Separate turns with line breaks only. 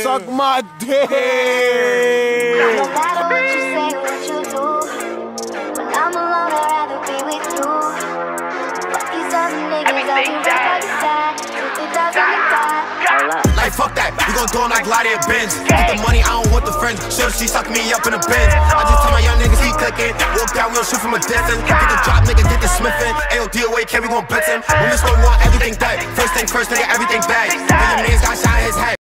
Suck my dick.
No matter what you say, what you do, when I'm alone, I'd rather be with you. Fuck these other niggas, I'll be right by your side. If it doesn't die.
Like fuck that, we gon' do it like gliding bins. Get the money, I don't want the friends. Shorty, she suck me up in the bins. I just tell my young niggas he clicking. Walk down, we don't shoot from a distance. Get the drop, nigga, get the smithing. Ayo, DOA, can we gon' blitz him? When this gon' want everything dead. First thing first, nigga, everything bad. When your man's got shot in his head.